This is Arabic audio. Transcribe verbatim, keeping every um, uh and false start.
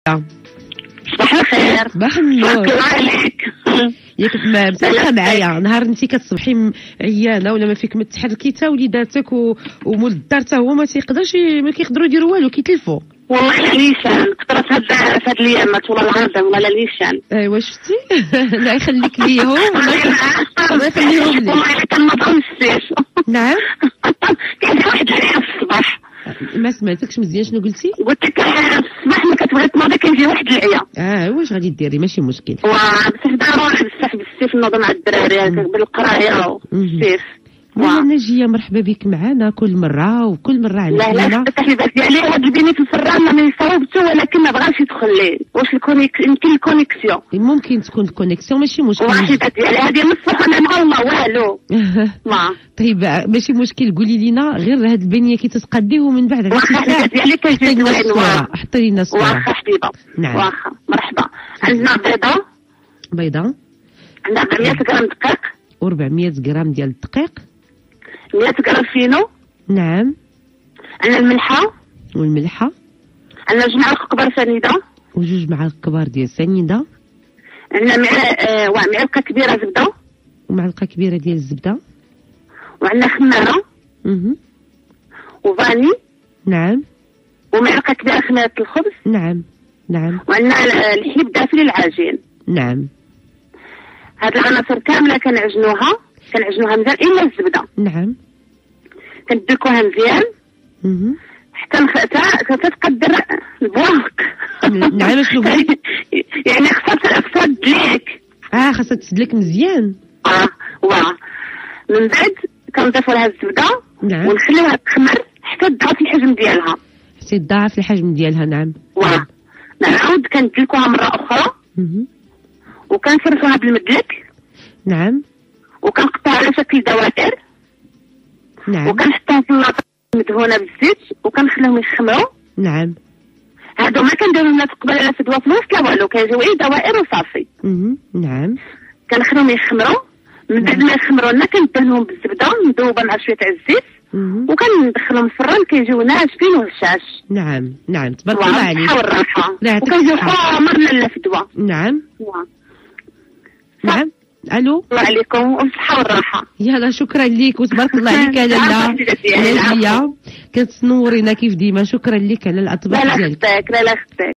صباح الخير. صباح النور. الله عليك. ياك مسامحه معايا نهار انت كتصبحي عيانه ولا ما فيك ما تحركي حتى وليداتك و... ومول الدار حتى هو ما تيقدرش ما كيقدروا يديروا والو كيتلفوا. والله لا ليشان كثرت هاد هاد الايامات والله العظيم والله لا ليشان. ايوا شفتي. الله يخليك ليهم الله يخليهم لي. والله كان ما تخمسيش. نعم. كان واحد العيا في الصباح. ما سمعتكش مزيان شنو قلتي؟ قلت لك في الصباح ما كتبغي تنوضي كيجي واحد العيا. اه واش غادي ديري ماشي مشكل. واه بصح ضروري بصح بالسيف نوض مع الدراري بالقرايه والسيف. لا نجيه مرحبا بك معنا كل مره وكل مره عندنا. لا لا التحليبات ديالي هاد البنيت في الران ما يصاوبتو ولكن ما بغاش يدخل ليه. واش الكونيك يمكن الكونيكسيون ممكن تكون الكونيكسيون ماشي مشكل. الوحيده ديالي هذه من الصبح انا مع الله والو. ما طيب ماشي مشكل قولي لنا غير هاد البنيه كي تتقديه ومن بعد واخا ديالي كيجي الصوره حطي لنا الصوره. واخا حبيبه. نعم واخا مرحبا. عندنا بيضه بيضه عندنا أربعمية غرام دقيق و400 غرام ديال الدقيق مية غرام فينو. نعم. عندنا الملحه والملحه عندنا جوج معالق كبار سنيده وجوج معالق كبار ديال سنيده. عندنا معلقه معلقه كبيره زبده ومعلقه كبيره ديال الزبده. وعندنا خماره اها وفاني. نعم. ومعلقه كبيره خميره الخبز. نعم نعم. وعندنا الحليب دافي للعجين. نعم. هاد العناصر كامله كنعجنوها كنعجنوها مزيان الا الزبده. نعم. كندلكوها مزيان اها حتى حتى تقدر البواق. نعم شنو يعني خصها خصها تدليك. اه خاصها تسدلك مزيان. اه واه من بعد كنضيفوا لها الزبده. نعم. ونخليوها تخمر حتى تضاعف الحجم ديالها. حتى تضاعف الحجم ديالها. نعم. واه نعاود كندلكوها مره اخرى. اها وكنفرشوها بالمدلك. نعم. وكنقطعها على شكل دوائر. نعم. وكنحطهم في اللاطه مدهونه بالزيت وكنخليهم يخمروا. نعم. هادو ما كنديرهم لا تقبل لا فدوه في الوسط لا والو كيجيو غير دوائر وصافي. اها نعم. كنخليهم يخمروا من بعد ما يخمروا لنا كندهنهم بالزبده مذوبه مع شويه عزيز. وكندخلهم في الفران كيجيو ناشفين وهشاش. نعم نعم تبارك الله عليك. بالصحه والراحه. وكيجيو حمر لا فدوه. نعم. نعم. الو الله عليكم والصحه والراحه. يلا شكرا لك وتبارك الله عليك يا لاله نجيه كتنورينا كيف ديما. شكرا لك على الاطباق ديالك. لا لا خداك لا لا خداك.